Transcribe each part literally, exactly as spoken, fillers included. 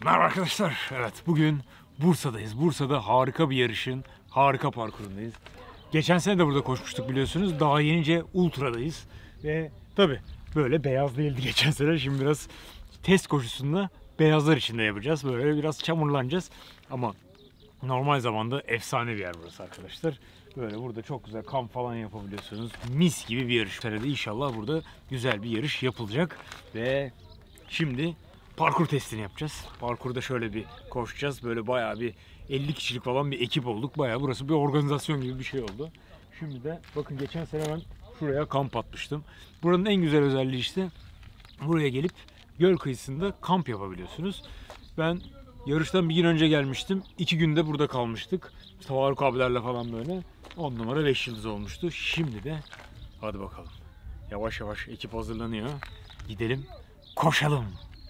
Merhaba arkadaşlar. Evet, bugün Bursa'dayız. Bursa'da harika bir yarışın harika parkurundayız. Geçen sene de burada koşmuştuk biliyorsunuz. Daha yenice ultradayız. Ve tabi böyle beyaz değildi geçen sene. Şimdi biraz test koşusunda beyazlar içinde yapacağız. Böyle biraz çamurlanacağız. Ama normal zamanda efsane bir yer burası arkadaşlar. Böyle burada çok güzel kamp falan yapabiliyorsunuz. Mis gibi bir yarış. İnşallah burada güzel bir yarış yapılacak. Ve şimdi parkur testini yapacağız. Parkurda şöyle bir koşacağız. Böyle bayağı bir elli kişilik falan bir ekip olduk. Bayağı burası bir organizasyon gibi bir şey oldu. Şimdi de bakın geçen sene ben şuraya kamp atmıştım. Buranın en güzel özelliği işte buraya gelip göl kıyısında kamp yapabiliyorsunuz. Ben yarıştan bir gün önce gelmiştim. İki günde burada kalmıştık. İşte Faruk abilerle falan böyle. on numara beş yıldız olmuştu. Şimdi de hadi bakalım. Yavaş yavaş ekip hazırlanıyor. Gidelim, koşalım.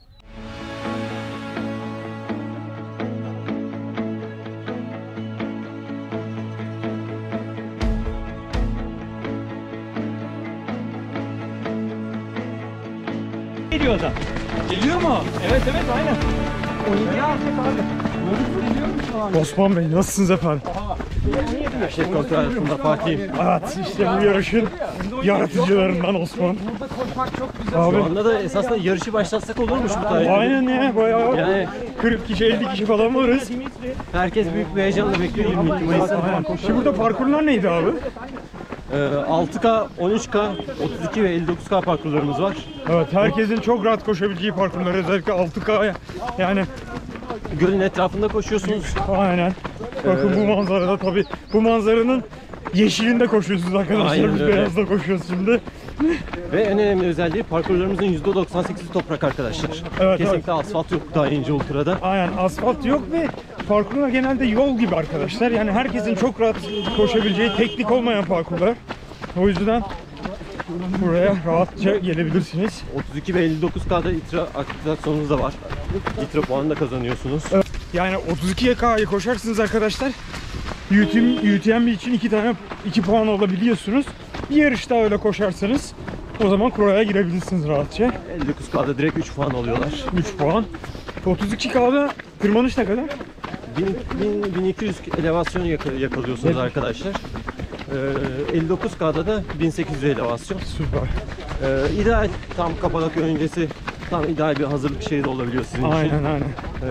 Geliyor adam. Geliyor mu? Evet evet aynen. Oyuncu artık abi. Osman Bey nasılsınız efendim? Şef kontrol arasında Fatih. Evet işte bu yarışın yaratıcılarından Osman. Burada koşmak çok güzel. Abi. Şu anda da esasında yarışı başlatsak olurmuş bu tarihte. Aynen ya bayağı Yani kırk kişi elli kişi falan varız. herkes büyük bir heyecanla bekliyor yirmi iki Mayıs'ta. Şimdi burada parkurlar neydi abi? Ee, altı K, on üç K, otuz iki ve elli dokuz K parkurlarımız var. Evet herkesin çok rahat koşabileceği parkurlar özellikle altı K yani Gölün etrafında koşuyorsunuz. aynen. Bakın bu manzarada tabii bu manzaranın yeşilinde koşuyorsunuz arkadaşlar. Aynen Biz öyle. beyazda koşuyoruz şimdi. Ve en önemli özelliği parkurlarımızın yüzde doksan sekizi toprak arkadaşlar. Evet, Kesinlikle evet. asfalt yok daha ince ultrada. Aynen asfalt yok ve parkurlar genelde yol gibi arkadaşlar. Yani herkesin çok rahat koşabileceği teknik olmayan parkurlar. O yüzden buraya rahatça gelebilirsiniz. otuz iki ve elli dokuz K'da itra aktivasyonunuz da var. İtra puanı da kazanıyorsunuz. Yani otuz iki K'yı koşarsınız arkadaşlar. U T M B için iki tane iki puan alabiliyorsunuz. Bir yarışta öyle koşarsanız o zaman kuraya girebilirsiniz rahatça. elli dokuz K'da direkt üç puan alıyorlar. üç puan. otuz iki K'da tırmanış ne kadar? bin iki yüz elevasyon yakalıyorsunuz Evet. arkadaşlar. Ee, elli dokuz K'da da bin sekiz yüz elevasyon. Süper. Ee, ideal tam Kapadokya öncesi tam ideal bir hazırlık şeyi de olabiliyor sizin için. Aynen aynen. Ee,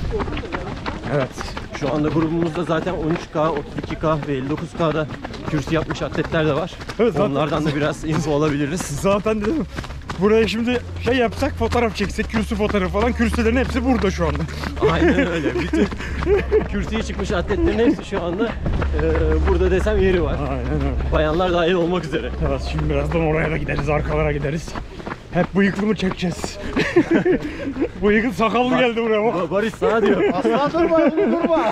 Evet. şu anda grubumuzda zaten on üç K, otuz iki K ve elli dokuz K'da kürsü yapmış atletler de var. Evet, zaten- Onlardan da biraz info alabiliriz. Zaten dedim buraya şimdi şey yapsak fotoğraf çeksek kürsü fotoğrafı falan kürsülerin hepsi burada şu anda. Aynen öyle. Bütün kürsüye çıkmış atletlerin hepsi şu anda e, burada desem yeri var. Aynen öyle. Bayanlar dahil olmak üzere. Evet şimdi birazdan oraya da gideriz, arkalara gideriz. Hep bıyıklı mı çekeceğiz? Bıyıklı sakallı geldi buraya bak. Ba- Barış sana diyor. Asla durma, öyle durma.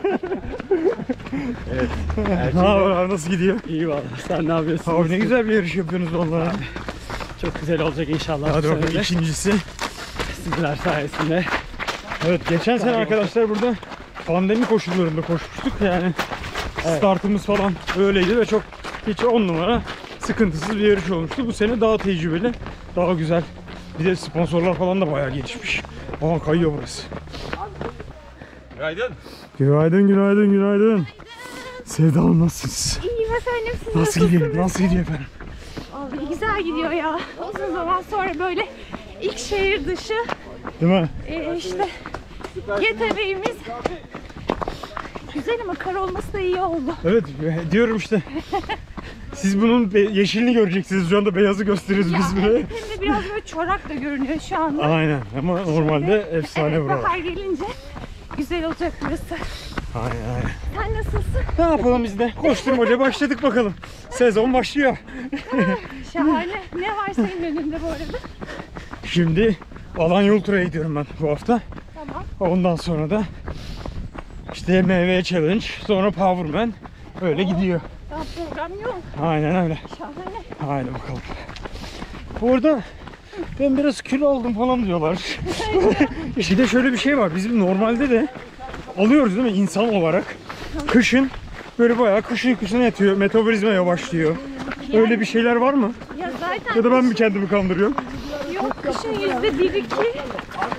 Evet. Ne haber abi, nasıl gidiyor? İyi valla. Sen ne yapıyorsun? Abi ne güzel bir yarış yapıyorsunuz vallahi. Çok güzel olacak inşallah. Hadi bu bakalım sene de. ikincisi. Sizler sayesinde. Evet geçen sene arkadaşlar burada pandemi koşullarında koşmuştuk yani. Startımız falan öyleydi ve çok hiç on numara sıkıntısız bir yarış olmuştu. Bu sene daha tecrübeli, daha güzel. Bir de sponsorlar falan da bayağı gelişmiş. Aa kayıyor burası. Günaydın. Günaydın, günaydın, günaydın. Sevda Hanım nasılsınız? İyiyim efendim, siz Nasıl gidiyor? Nasıl gidiyor efendim? Abi güzel gidiyor ya. Uzun zaman sonra böyle ilk şehir dışı Değil mi? e, işte yeteneğimiz güzel ama kar olması da iyi oldu. Evet diyorum işte. Siz bunun be- yeşilini göreceksiniz. Şu anda beyazı gösteriyoruz Ya, biz buraya. hem de biraz böyle çorak da görünüyor şu anda. Aynen ama normalde efsane Evet, buralar. bahar gelince güzel olacak burası. Aynen aynen. Sen nasılsın? Ne yapalım biz de? Koşturmaca başladık bakalım. Sezon başlıyor. Şahane. Ne var senin önünde bu arada? Şimdi Alanya Ultra'ya gidiyorum ben bu hafta. Tamam. Ondan sonra da işte M V Challenge, sonra Powerman öyle gidiyor. Daha program yok. Aynen öyle. Şahane. Haydi bakalım. Orada ben biraz kilo aldım falan diyorlar. Bir de şöyle bir şey var. Bizim normalde de alıyoruz değil mi insan olarak? Kışın böyle bayağı kışın kışın yatıyor. Metabolizma yavaşlıyor. Öyle bir şeyler var mı? Ya zaten Ya da ben mi kendimi kandırıyorum? yok kışın yüzde bir iki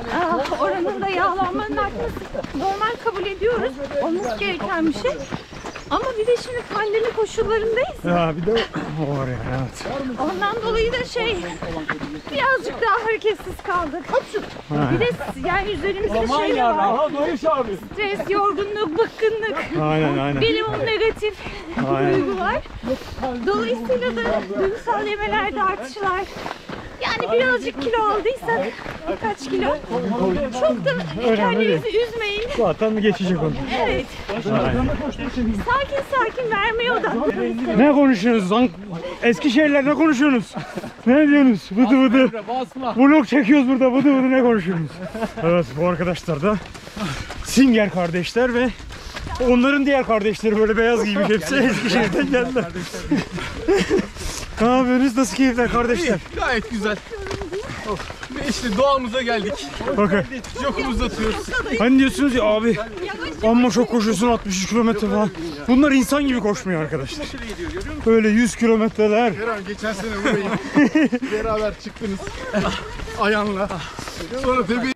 Aa, oranın da yağlanmanın artması normal kabul ediyoruz. Olması gereken bir şey. Ama bir de şimdi pandemi koşullarındayız. Ya bir de o var yani, evet. Ondan dolayı da şey birazcık daha hareketsiz kaldık. Bir de yani üzerimizde şey de var. Stres, yorgunluk, bıkkınlık. Aynen aynen. Minimum negatif Aynen. duygular. Dolayısıyla da duygusal yemelerde artışlar. Yani birazcık kilo aldıysak, birkaç kilo, çok da kendinizi üzmeyin. Zaten geçecek onu. Evet. Sakin sakin vermeye odaklanın. Ne konuşuyorsunuz lan? Eskişehirler ne konuşuyorsunuz? Ne diyorsunuz? Vıdı vıdı. Vlog çekiyoruz burada, vıdı vıdı ne konuşuyorsunuz? Evet, bu arkadaşlar da Singer kardeşler ve onların diğer kardeşleri böyle beyaz giymiş hepsi Eskişehir'den geldiler. Ne yapıyorsunuz? Nasıl keyifler kardeşler? Gayet güzel. Ve işte doğamıza geldik. Bakın. Yokumuzu atıyoruz. Hani diyorsunuz ya abi amma çok koşuyorsun altmış üç kilometre falan. Bunlar insan gibi koşmuyor arkadaşlar. Böyle yüz kilometreler. Kerem geçen sene burayı beraber çıktınız. Ayağınla. Sonra tepeyi...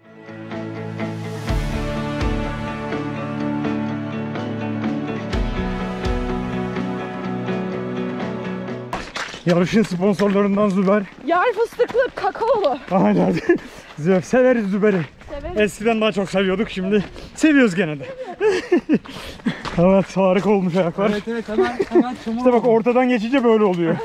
Yarışın sponsorlarından Züber. Yar fıstıklı kakaolu. Aynen. Züber. Severiz Züber'i. Severiz. Eskiden daha çok seviyorduk, şimdi seviyoruz gene de. Evet, harika olmuş ayaklar. Evet evet hemen hemen çamur. İşte bak ortadan geçince böyle oluyor.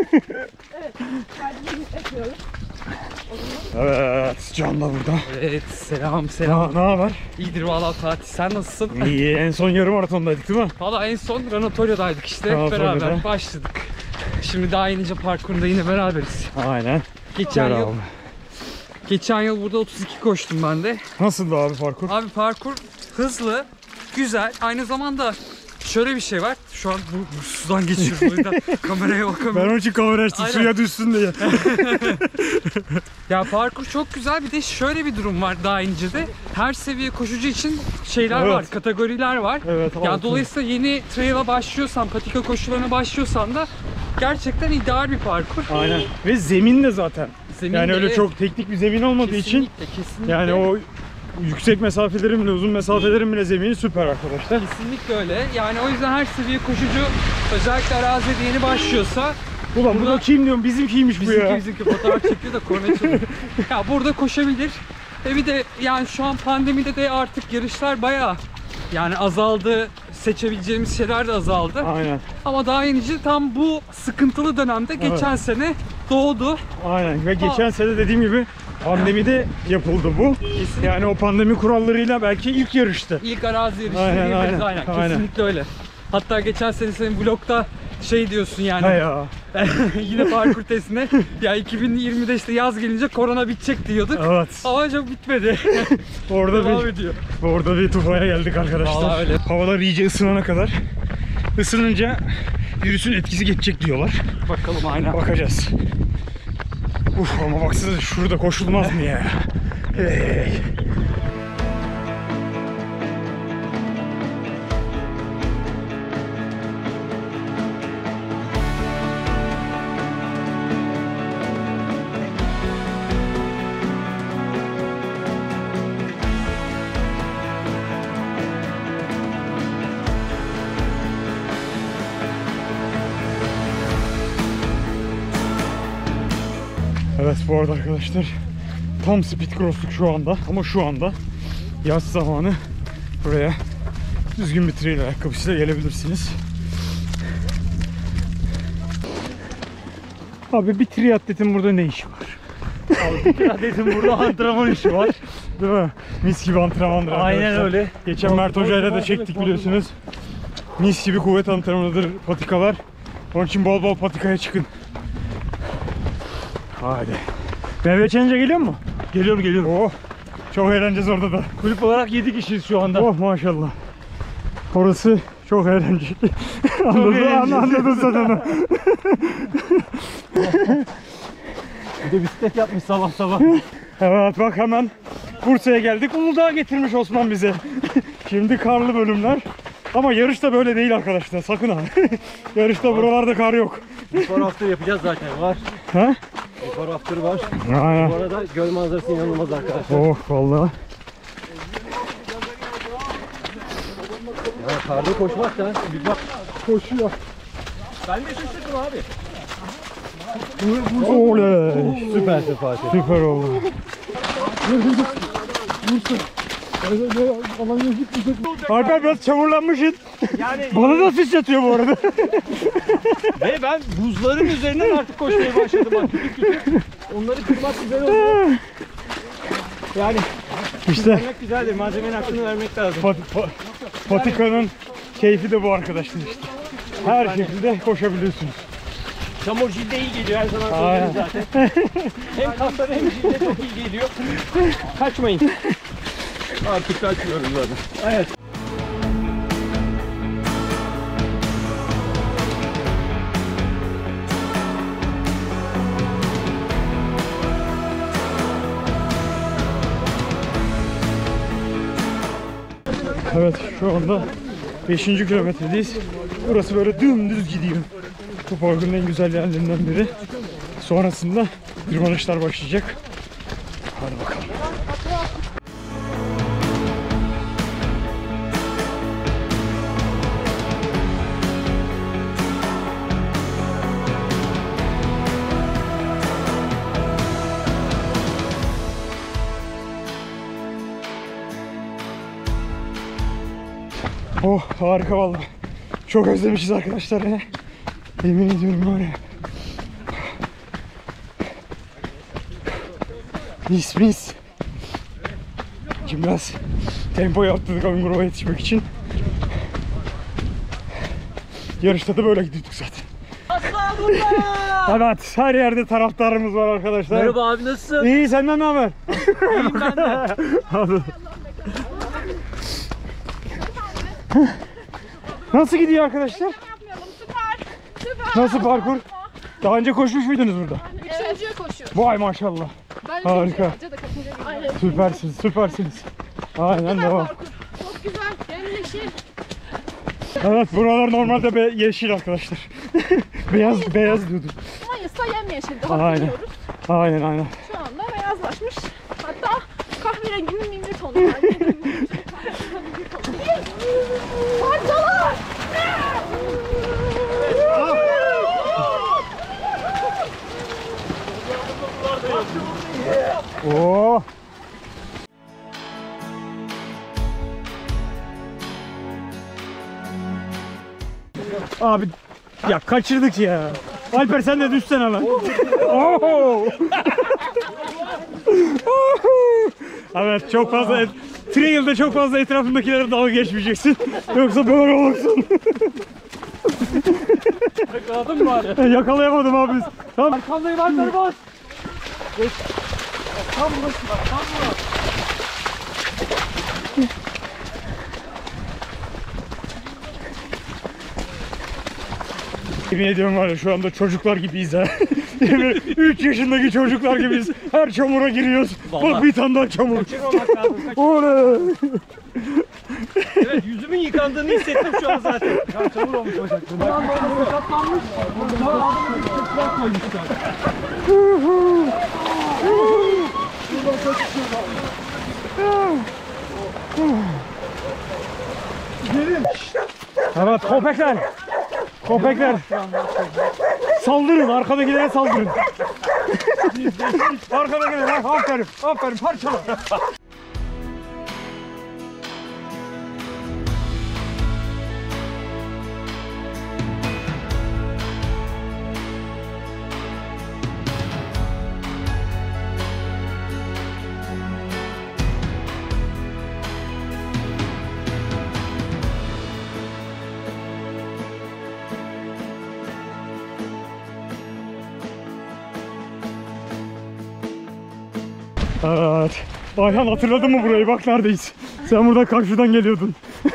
Evet, Can da burada. Evet selam selam. Ne, ne haber? İyidir valla Fatih, sen nasılsın? İyi, en son yarım maraton'daydık değil mi? Valla en son Ranatorya'daydık işte, hep Ranatorya'da. beraber başladık. Şimdi daha yenice parkurunda yine beraberiz. Aynen. Geçen Gel yıl, abi. geçen yıl burada otuz iki koştum ben de. Nasıldı abi parkur? Abi parkur hızlı, güzel. Aynı zamanda şöyle bir şey var. Şu an bu, bu sudan geçiyoruz o yüzden kameraya Ben bakamıyorum. onun için kamera açtım, Aynen. suya düşsün diye. Ya parkur çok güzel. Bir de şöyle bir durum var daha ince de. Her seviye koşucu için şeyler Evet. var, kategoriler var. Evet, Ya altın. dolayısıyla yeni trail'a başlıyorsan, patika koşularına başlıyorsan da gerçekten ideal bir parkur. Aynen. Ve zemin de zaten. Zemin Yani de öyle evet, çok teknik bir zemin olmadığı için kesinlikle, kesinlikle. yani o yüksek mesafelerin bile uzun mesafelerin bile zemini süper arkadaşlar. Kesinlikle öyle. Yani o yüzden her seviye koşucu özellikle arazide yeni başlıyorsa Ulan bu Burada- da kim diyorum, bizim kimmiş bu bizimki ya. bizimki fotoğraf çekiyor da korna çalıyor. Ya burada koşabilir. Ve bir de yani şu an pandemide de artık yarışlar bayağı yani azaldı. Seçebileceğimiz şeyler de azaldı. Aynen. Ama daha yenice tam bu sıkıntılı dönemde geçen sene doğdu. Aynen. Ve geçen sene dediğim gibi pandemide yapıldı bu. Kesinlikle. Yani o pandemi kurallarıyla belki ilk yarıştı. İlk arazi yarışı Aynen, diyebiliriz. aynen, Aynen. aynen. Kesinlikle öyle. Hatta geçen sene senin vlogda şey diyorsun yani. Ha ya. Yine parkur testine. Ya iki bin yirmide işte yaz gelince korona bitecek diyorduk. Evet. Ama çok bitmedi. Orada Devam bir ediyor. orada bir tufaya geldik arkadaşlar. Vallahi öyle. Havalar iyice ısınana kadar. Isınınca virüsün etkisi geçecek diyorlar. Bakalım aynen. Bakacağız. Uf, ama baksana şurada koşulmaz mı ya? Hey. Evet, bu arada arkadaşlar tam speed crossluk şu anda, ama şu anda yaz zamanı buraya düzgün bir trail ayakkabısıyla gelebilirsiniz. Abi bir triatletin burada ne işi var? Abi bir triatletin burada antrenman işi var. Değil mi? Mis gibi antrenmandır arkadaşlar. Aynen öyle. Geçen Mert Hoca'yla da çektik biliyorsunuz. Mis gibi kuvvet antrenmanıdır patikalar. Onun için bol bol patikaya çıkın. Haydi. B B Challenge'a geliyor mu? Geliyorum geliyorum. Oh. Çok eğleneceğiz orada da. Kulüp olarak yedi kişiyiz şu anda. Oh maşallah. Orası çok eğlenceli. anladın, anladın sen onu. Bir de bisiklet yapmış sabah sabah. Evet bak, hemen Bursa'ya geldik. Uludağ'a getirmiş Osman bize. Şimdi karlı bölümler. Ama yarış da böyle değil arkadaşlar, sakın ha. Yarışta buralarda kar yok. Son hafta yapacağız zaten var. Ha? Before after var. Aynen. Bu arada göl manzarası inanılmaz arkadaşlar. Oh vallahi. Ya karda koşmak da bir bak. Koşuyor. Ben de şaşırdım abi. Oley. Süpersin Fatih. Süper oldu. Alper biraz çamurlanmışsın. Yani Bana da sıçratıyor bu arada. ve ben buzların üzerinden artık koşmaya başladım. Bak küçük küçük. Onları kırmak güzel oldu. Yani İşte vermek güzeldir. Malzemenin hakkını vermek lazım. pat, pa- patikanın keyfi de bu arkadaşlar işte. Her şekilde koşabiliyorsunuz. Çamur cilde iyi geliyor her zaman Aynen. söylüyoruz zaten. Hem kaslara hem cilde çok iyi geliyor. Kaçmayın. Artık kaçmıyoruz zaten. Evet. Evet şu anda beşinci kilometredeyiz. Burası böyle dümdüz gidiyor. Bu parkurun en güzel yerlerinden biri. Sonrasında tırmanışlar başlayacak. Hadi bakalım. Oh harika vallahi. Çok özlemişiz arkadaşlar ya. Yemin ediyorum var ya. Mis mis. Şimdi biraz tempo yaptırdık Amingur'a yetişmek için. Yarışta da böyle gidiyorduk zaten. Evet, her yerde taraftarımız var arkadaşlar. Merhaba abi, nasılsın? İyi, senden ne haber? İyiyim ben de. Hadi. Nasıl gidiyor arkadaşlar? Süper. Süper. Nasıl parkur? Daha önce koşmuş muydunuz burada? Üçüncüye koşuyor. Vay maşallah. Ben Harika. üçüncüye, Hoca da kaçıncıya gidiyor. Aynen. Süpersiniz, süpersiniz. Aynen Süper devam. parkur. Çok güzel. Yemyeşil. Evet, buralar normalde be yeşil arkadaşlar. beyaz, beyaz diyorduk. Mayıs'ta yemyeşil. Daha Aynen. biliyoruz. Aynen, aynen. Şu anda beyazlaşmış. Hatta kahverenginin mimli tonu var. Parçalar! Oo. Abi ya kaçırdık ya. Alper sen de düşsene lan. Oo. Evet, çok fazla et, trail'de çok fazla etrafındakilere dalga geçmeyeceksin. Yoksa böyle olursun. Yakaladın mı bari? Yakalayamadım abi biz. Tamam. Arkandayım Alper, bas. Tam burası bak, tam burası. Yemin ediyorum var ya, şu anda çocuklar gibiyiz ha. üç yaşındaki çocuklar gibiyiz. Her çamura giriyoruz. Vallahi. Bak bir tane daha çamur. Kaçırmamak lazım. Kaç... Oley. Evet, yüzümün yıkandığını hissettim şu an zaten. Ya çamur olmuş bacak. Buradan böyle sakatlanmış. Sonra adamın bir tepkiler koymuşlar. Evet, köpekler. Köpekler. Saldırın, arkadakilere saldırın. Arkadakilere, aferin, aferin, parçala. Evet. Ayhan, hatırladın mı burayı? Bak neredeyiz. Sen burada karşıdan geliyordun.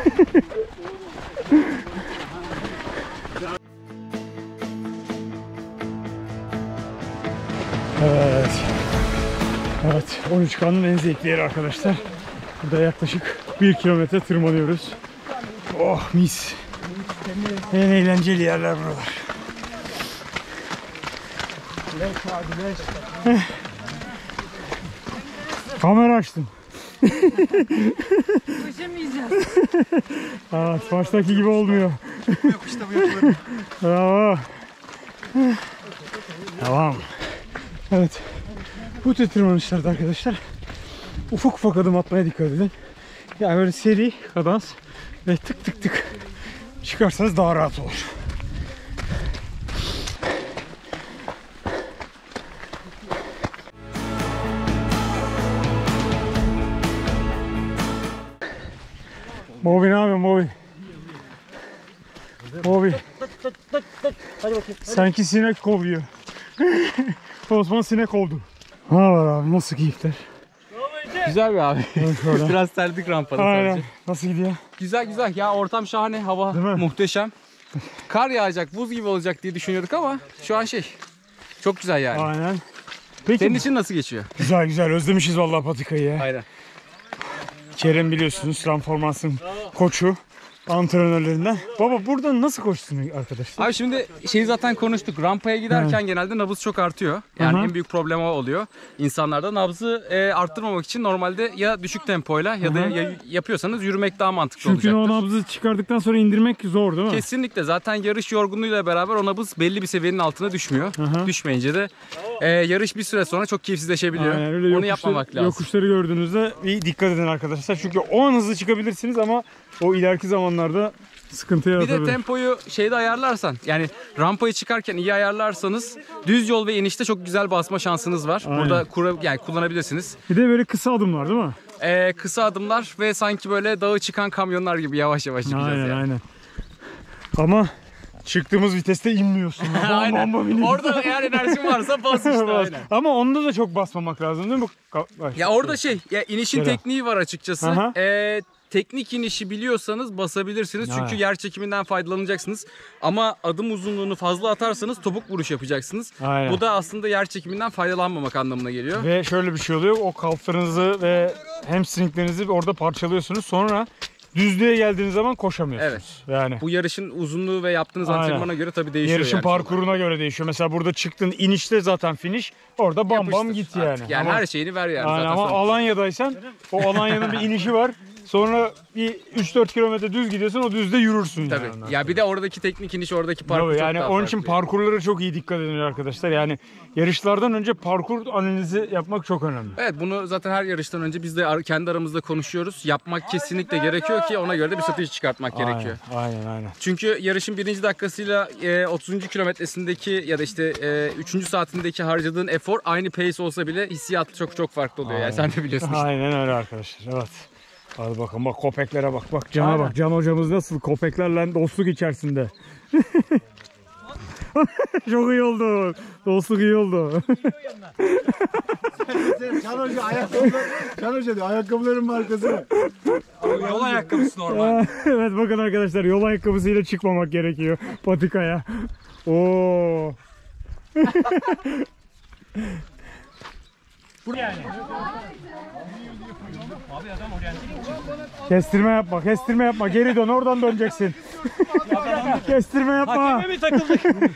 Evet. Evet. on üç K'nın en zevkli yeri arkadaşlar. Burada yaklaşık bir kilometre tırmanıyoruz. Oh mis. En eğlenceli yerler buralar. Kamera açtım. Koşamayacağız. Evet, baştaki gibi olmuyor. Yok işte bu yapıları. Bravo. Tamam. Evet. Bu tür tırmanışlarda arkadaşlar ufak ufak adım atmaya dikkat edin. Yani böyle seri, kadans ve tık tık tık çıkarsanız daha rahat olur. Bobby ne yapıyorsun Bobby? Bobby. Sanki sinek kovuyor. Osman sinek kovdu. Ne var abi, nasıl keyifler? Güzel bir abi. Şöyle. Biraz terdik rampada Aynen. sadece. Nasıl gidiyor? Güzel güzel. Ya ortam şahane, hava Değil mi? muhteşem. Kar yağacak, buz gibi olacak diye düşünüyorduk ama şu an şey çok güzel yani. Aynen. Peki. Senin için nasıl geçiyor? Güzel güzel, özlemişiz vallahi patikayı ya. Aynen. Kerem biliyorsunuz Transformars'ın koçu, antrenörlerinden. Baba burada nasıl koştun arkadaşlar? Abi şimdi şeyi zaten konuştuk. Rampaya giderken genelde nabız çok artıyor. Yani Aha. en büyük problem o oluyor. İnsanlarda nabzı e, arttırmamak için normalde ya düşük tempoyla ya da Aha. ya- yapıyorsanız yürümek daha mantıklı Çünkü o olacaktır. nabzı çıkardıktan sonra indirmek zor değil mi? Kesinlikle, zaten yarış yorgunluğuyla beraber o nabız belli bir seviyenin altına düşmüyor. Aha. Düşmeyince de e, yarış bir süre sonra çok keyifsizleşebiliyor. Aynen, öyle Onu yokuşları- yapmamak lazım. Yokuşları gördüğünüzde iyi dikkat edin arkadaşlar. Çünkü o an hızlı çıkabilirsiniz ama o ileriki zamanlarda sıkıntı Bir de yaratabilir. tempoyu şeyde ayarlarsan, yani rampayı çıkarken iyi ayarlarsanız düz yol ve inişte çok güzel basma şansınız var. Aynen. Burada kura, yani kullanabilirsiniz. Bir de böyle kısa adımlar değil mi? Ee, kısa adımlar ve sanki böyle dağı çıkan kamyonlar gibi yavaş yavaş çıkacağız Aynen yani. aynen. Ama çıktığımız viteste inmiyorsun. Bam, Aynen. bam, bam iniyorsun. Orada eğer enerjin varsa bas işte, Bas. aynen. Ama onda da çok basmamak lazım değil mi? Ka- Bak. Ya orada şey, ya inişin Şöyle. tekniği var açıkçası. Aha. Ee, teknik inişi biliyorsanız basabilirsiniz. Çünkü Aynen. yer çekiminden faydalanacaksınız. Ama adım uzunluğunu fazla atarsanız topuk vuruş yapacaksınız. Aynen. Bu da aslında yer çekiminden faydalanmamak anlamına geliyor. Ve şöyle bir şey oluyor. O kalflarınızı ve hamstringlerinizi orada parçalıyorsunuz. Sonra düzlüğe geldiğiniz zaman koşamıyorsunuz. Yani Bu yarışın uzunluğu ve yaptığınız Aynen. antrenmana göre tabii değişiyor. yarışın yani. parkuruna göre değişiyor. Mesela burada çıktın, inişte zaten finish. Orada bam bam Yapıştır git yani. artık. Yani ama, her şeyini ver yani. aynen, zaten ama sana. Alanya'daysan o Alanya'nın bir inişi var. Sonra bir üç dört kilometre düz gidiyorsun, o düzde yürürsün Tabii. yani. ondan Ya sonra. bir de oradaki teknik iniş, oradaki parkur Tabii çok yani daha onun için farklı. parkurlara çok iyi dikkat edin arkadaşlar. Yani yarışlardan önce parkur analizi yapmak çok önemli. Evet, bunu zaten her yarıştan önce biz de ar- kendi aramızda konuşuyoruz. Yapmak kesinlikle gerekiyor ki ona göre de bir strateji çıkartmak gerekiyor. Aynen aynen. aynen. Çünkü yarışın birinci dakikasıyla e, otuzuncu kilometresindeki ya da işte e, üçüncü saatindeki harcadığın efor aynı pace olsa bile hissiyat çok çok farklı oluyor. Yani sen de biliyorsun işte. Aynen öyle arkadaşlar. Evet. Hadi bakalım, bak köpeklere bak. Bak Can'a Aynen. bak. Can hocamız nasıl köpeklerle dostluk içerisinde. Çok iyi oldu. Dostluk iyi oldu. Can Hoca ayakkabılar. Can Hoca diyor ayakkabıların markası. Yol ayakkabısı normal. Evet bakın arkadaşlar, yol ayakkabısıyla çıkmamak gerekiyor patikaya. Oo. Kestirme yapma, kestirme yapma. Geri dön, oradan döneceksin. Kestirme yapma. Hakeme mi takıldık?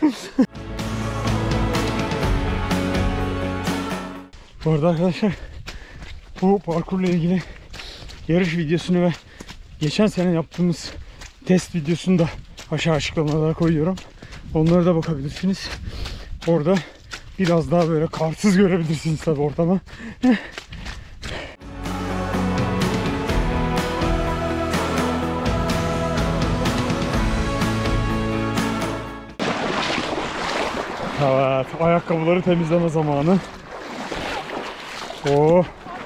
Bu arada arkadaşlar, bu parkurla ilgili yarış videosunu ve geçen sene yaptığımız test videosunu da aşağı açıklamalara koyuyorum. Onlara da bakabilirsiniz. Orada biraz daha böyle karsız görebilirsiniz tabi ortamı. Evet, ayakkabıları temizleme zamanı. Oo.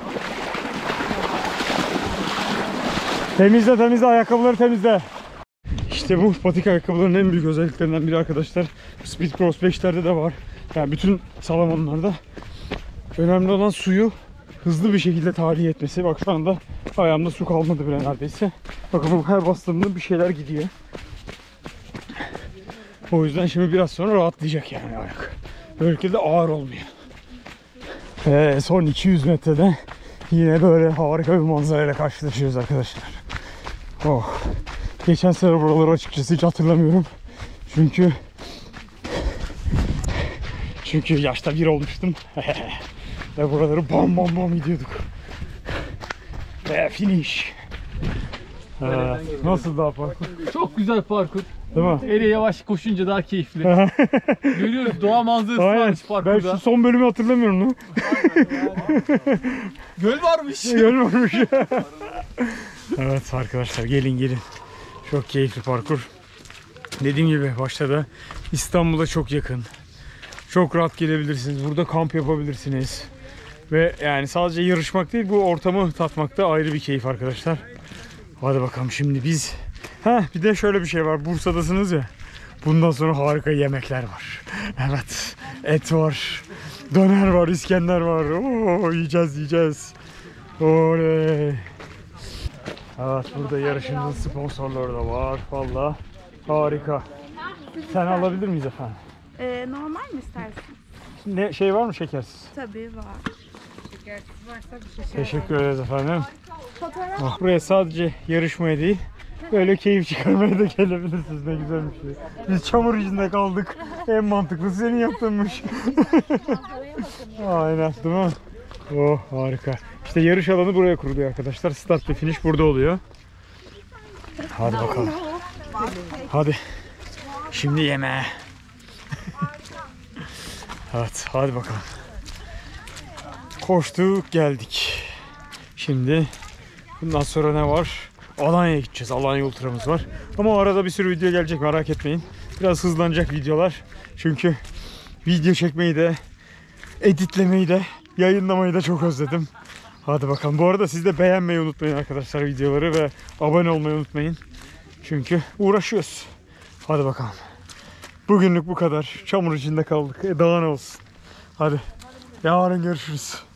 Temizle temizle, ayakkabıları temizle. İşte bu patik ayakkabıların en büyük özelliklerinden biri arkadaşlar. Speed Cross beşlerde de var. Yani bütün Salomon'larda önemli olan suyu hızlı bir şekilde tahliye etmesi. Bak şu anda ayağımda su kalmadı bile neredeyse. Bakın her bastığımda bir şeyler gidiyor. O yüzden şimdi biraz sonra rahatlayacak yani ayak. Böylelikle de ağır olmuyor. Ve son iki yüz metrede yine böyle harika bir manzarayla karşılaşıyoruz arkadaşlar. Oh. Geçen sene buraları açıkçası hiç hatırlamıyorum. Çünkü Çünkü yaşta bir olmuştum. Ve buraları bam bam bam gidiyorduk. Ve finish. Ee, nasıl daha parkur? Çok güzel parkur. Değil mi? Ele yavaş koşunca daha keyifli. Görüyoruz doğa manzarası Aynen. varmış Ben parkurda. şu son bölümü hatırlamıyorum lan. Göl varmış. Görmemiş. Evet arkadaşlar gelin gelin. Çok keyifli parkur. Dediğim gibi başta da İstanbul'a çok yakın. Çok rahat gelebilirsiniz. Burada kamp yapabilirsiniz. Ve yani sadece yarışmak değil, bu ortamı tatmak da ayrı bir keyif arkadaşlar. Hadi bakalım şimdi biz... Heh, bir de şöyle bir şey var. Bursa'dasınız ya. Bundan sonra harika yemekler var. Evet. Et var. Döner var. İskender var. Oo, yiyeceğiz yiyeceğiz. Oley. Evet, burada yarışımızın sponsorları da var. Vallahi harika. Sen alabilir miyiz efendim? Ee, normal mi istersin? Ne şey var mı, şekersiz? Tabii var. Teşekkür ederiz efendim. Oh, buraya sadece yarışmaya değil, böyle keyif çıkarmaya da gelebilirsiniz. Ne güzel bir şey. Biz çamur içinde kaldık. En mantıklı senin yaptığınmış. Aynen, değil mi? Oh, harika. İşte yarış alanı buraya kuruluyor arkadaşlar. Start ve finish burada oluyor. Hadi bakalım. Hadi. Şimdi yemeğe. Evet, hadi bakalım. Koştuk geldik. Şimdi bundan sonra ne var? Alanya'ya gideceğiz. Alanya ultramız var. Ama o arada bir sürü video gelecek, merak etmeyin. Biraz hızlanacak videolar. Çünkü video çekmeyi de, editlemeyi de, yayınlamayı da çok özledim. Hadi bakalım. Bu arada siz de beğenmeyi unutmayın arkadaşlar videoları ve abone olmayı unutmayın. Çünkü uğraşıyoruz. Hadi bakalım. Bugünlük bu kadar. Çamur içinde kaldık. E daha ne olsun. Hadi. Yarın görüşürüz.